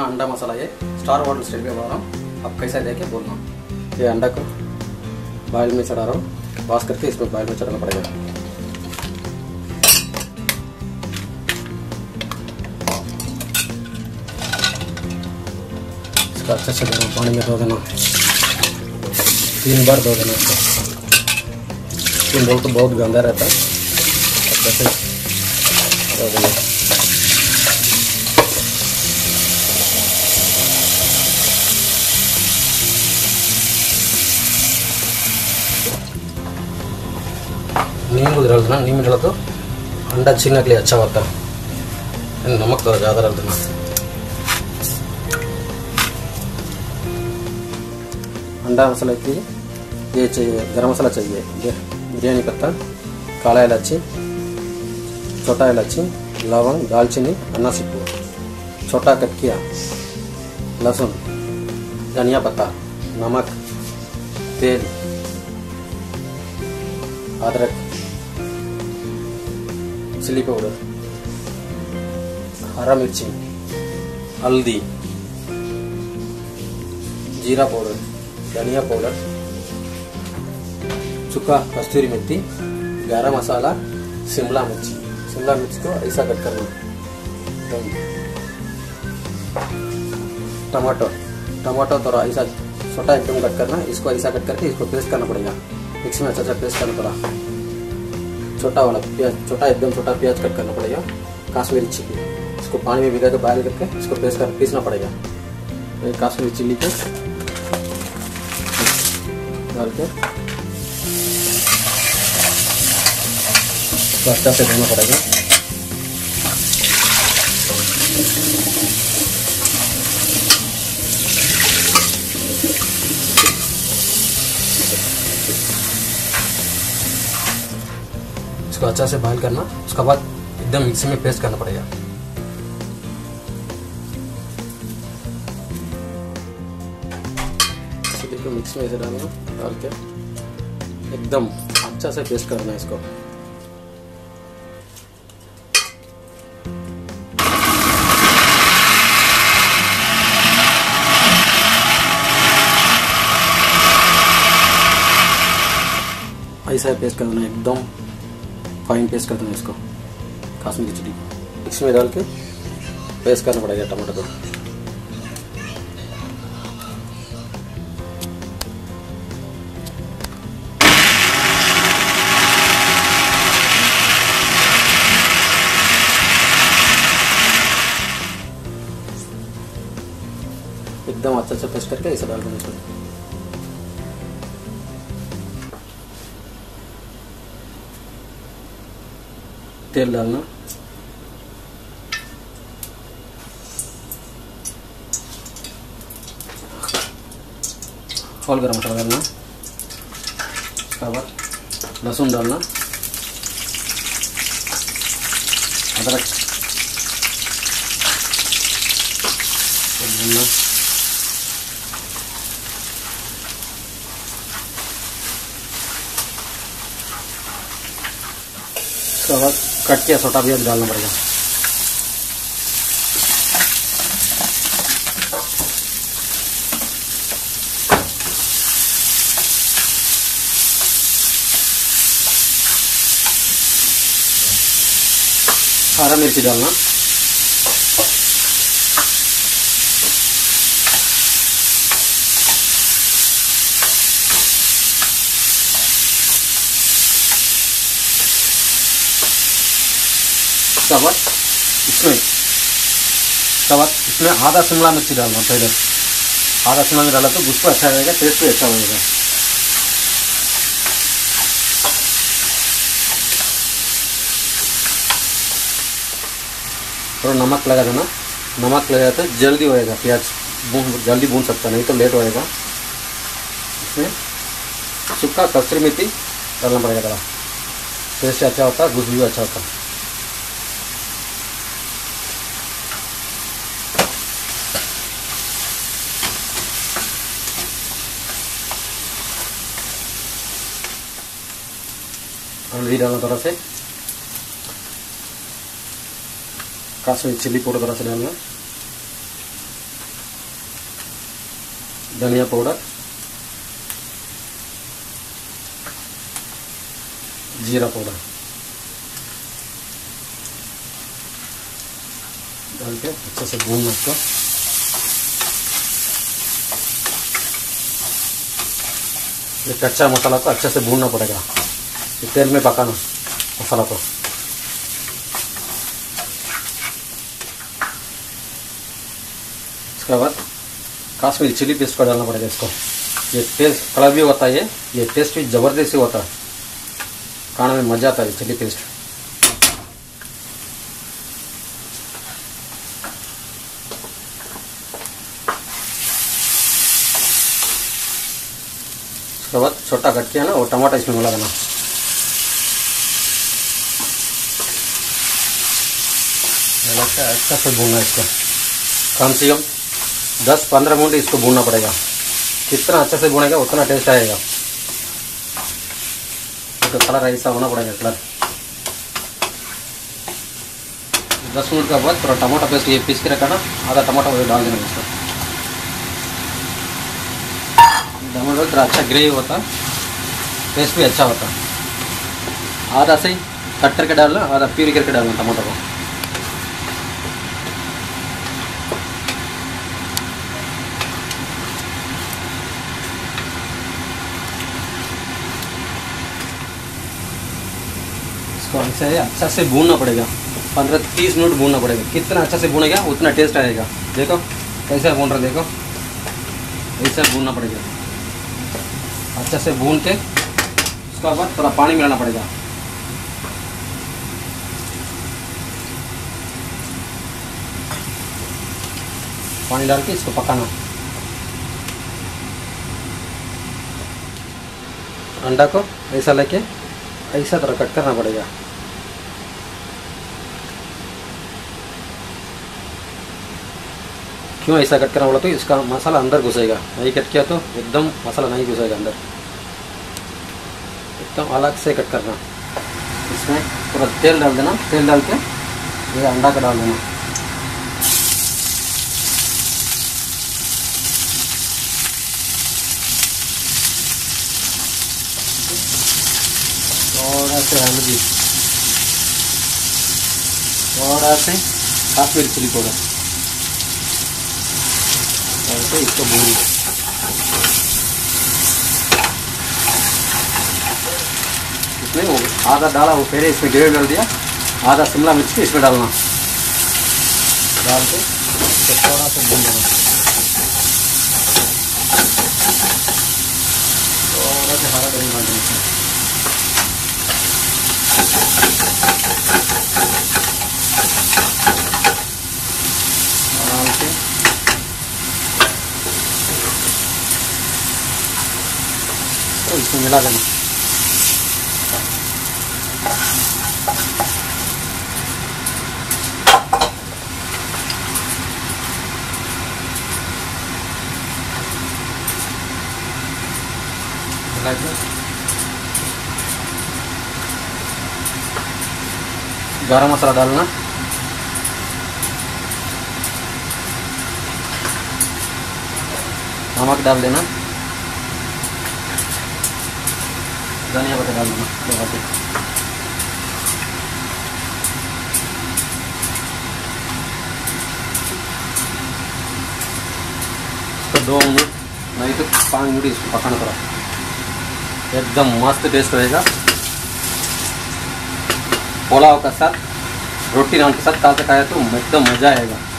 अंडा मसाला है, star hotel style में बना रहा हूँ। अब कैसा देखे बोलना। ये अंडा को बॉयल में चढ़ा रहा हूँ, वॉश करके इसमें बॉयल में चढ़ाना पड़ेगा। इसका अच्छे से गर्म पानी में धो देना, 3 बार धो देना इसको। 3 बार तो बहुत गंदा रहता है, अच्छे से धो देना। नींबू डालना, नींबू डाला तो अंडा छीलने के लिए अच्छा होता है। नमक थोड़ा ज़्यादा डाल देना। अंडा मसाला के लिए ये चाहिए, गरम मसाला चाहिए, बिरयानी पत्ता, काला इलायची, छोटा इलायची, लवंग, दालचीनी, अन्ना सिप्पू, छोटा कटकिया, लहसुन, धनिया पत्ता, नमक, तेल, अदरक, चिली पाउडर, हरा मिर्ची, हल्दी, जीरा पाउडर, धनिया पाउडर, चुका कस्तूरी मेथी, गरम मसाला, शिमला मिर्च को ऐसा कट करना। टमाटो थोड़ा ऐसा छोटा एकदम कट करना, इसको ऐसा कट करके इसको पेस्ट करना पड़ेगा। मिक्सी में अच्छा पेस्ट करना पड़ा। छोटा वाला प्याज, एकदम छोटा प्याज कट करना पड़ेगा। कश्मीरी चिल्ली, इसको पानी में भिगा के बॉयल करके इसको पीसना पड़ेगा। कश्मीरी चिल्ली को डाल के अच्छा से धोना पड़ेगा। इसको अच्छा से बॉयल करना, उसके बाद एकदम मिक्सी में पेस्ट करना पड़ेगा। इसको मिक्सी में ऐसे डालना, डाल के एकदम अच्छा से पेस्ट करना है इसको। ऐसा पेस्ट करना है, एकदम फाइन पेस्ट कर देना इसको। कश्मीरी चिल्ली मिक्सी में डाल के पेस्ट करना पड़ेगा टमाटर को। एकदम अच्छा से पेस्ट करके ऐसा डाल देना इसको। तेल डालना, होल गरम मसाला डालना, उसके बाद लहसुन डालना, अदरक डालना, उसके बाद कट के छोटा प्याज डालना पड़ेगा। हरा मिर्ची डालना, इसमें आधा शिमला मिर्ची डालना। पहले आधा शिमला मिर्च डाला तो उसको अच्छा रहेगा, टेस्ट भी अच्छा बनेगा। थोड़ा नमक लगा देना, नमक लगा तो जल्दी होएगा, प्याज जल्दी भून सकता, नहीं तो लेट होएगा। इसमें सूखा कस्तूरी मेथी डालना पड़ेगा, थोड़ा टेस्ट अच्छा होता है, खुशबू अच्छा होता है। हल्दी डालना थोड़ा से, कश्मीरी चिल्ली पाउडर थोड़ा सा डालना, धनिया पाउडर, जीरा पाउडर डाल के अच्छे से भूनना इसको। ये कच्चा मसाला को अच्छे से भूनना पड़ेगा, तेल में पकाना मसाला को। इसके बाद काश्मीरी चिली पेस्ट को डालना पड़ेगा इसको। ये टेस्ट कड़वा भी होता है, ये टेस्ट भी ज़बरदस्त होता है, खाने में मज़ा आता है चिली पेस्ट। उसके बाद छोटा कट किया ना वो टमाटर इसमें मिला देना। अच्छा से भूनना इसको, कम से कम 10-15 मिनट इसको भूनना पड़ेगा। कितना अच्छा से भुनेगा उतना टेस्ट आएगा। तो कलर ऐसा होना पड़ेगा कलर। 10 मिनट के बाद थोड़ा टमाटर पेस्ट ये पीस के रखा ना, आधा टमाटर डाल देना इसको। टमाटर थोड़ा अच्छा ग्रेवी होता, टेस्ट भी अच्छा होता। आधा से कट करके डालना, आधा प्यूरी करके डालना टमाटर को। ऐसे अच्छा से भूनना पड़ेगा, 15-30 मिनट भूनना पड़ेगा। कितना अच्छा से भूनेगा उतना टेस्ट आएगा। देखो कैसे भून रहा, देखो ऐसे भूनना पड़ेगा। अच्छा से भून के उसके बाद थोड़ा पानी मिलाना पड़ेगा। पानी डाल के इसको पकाना। अंडा को ऐसा लेके ऐसा तरह कट करना पड़ेगा। क्यों ऐसा कट करना बोला तो इसका मसाला अंदर घुसेगा, नहीं कट किया तो एकदम मसाला नहीं घुसेगा अंदर। एकदम अलग से कट करना। इसमें पूरा तेल डाल देना, तेल डाल के ये अंडा का डाल देना। थोड़ा से हल्दी, थोड़ा से काश्मीरी चिली पाउडर, ऐसे इसको भून। इसमें वो आधा डाला, वो पहले इसमें ग्रेवी डाल दिया, आधा शिमला मिर्च इसमें डालना, डाल के तो थोड़ा सा भून देना। थोड़ा सा हरा धनिया डाल देना। डाल के तो इसमें मिला देना। गरम मसाला डालना, नमक डाल देना, धनिया पत्ता डाल देना। तो 2 मिनट नहीं तो 5 मिनट इसको पकाना पड़ा, एकदम मस्त टेस्ट रहेगा। पुलाव के साथ, रोटी नान के साथ ताज़ा खाया तो एकदम मज़ा आएगा।